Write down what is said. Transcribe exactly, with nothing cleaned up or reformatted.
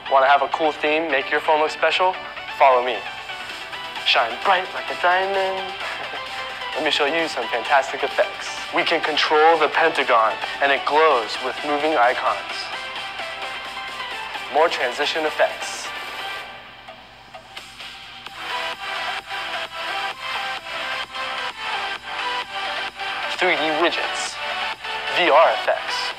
Want to have a cool theme, make your phone look special? Follow me. Shine bright like a diamond. Let me show you some fantastic effects. We can control the pentagon, and it glows with moving icons. More transition effects. three D widgets. V R effects.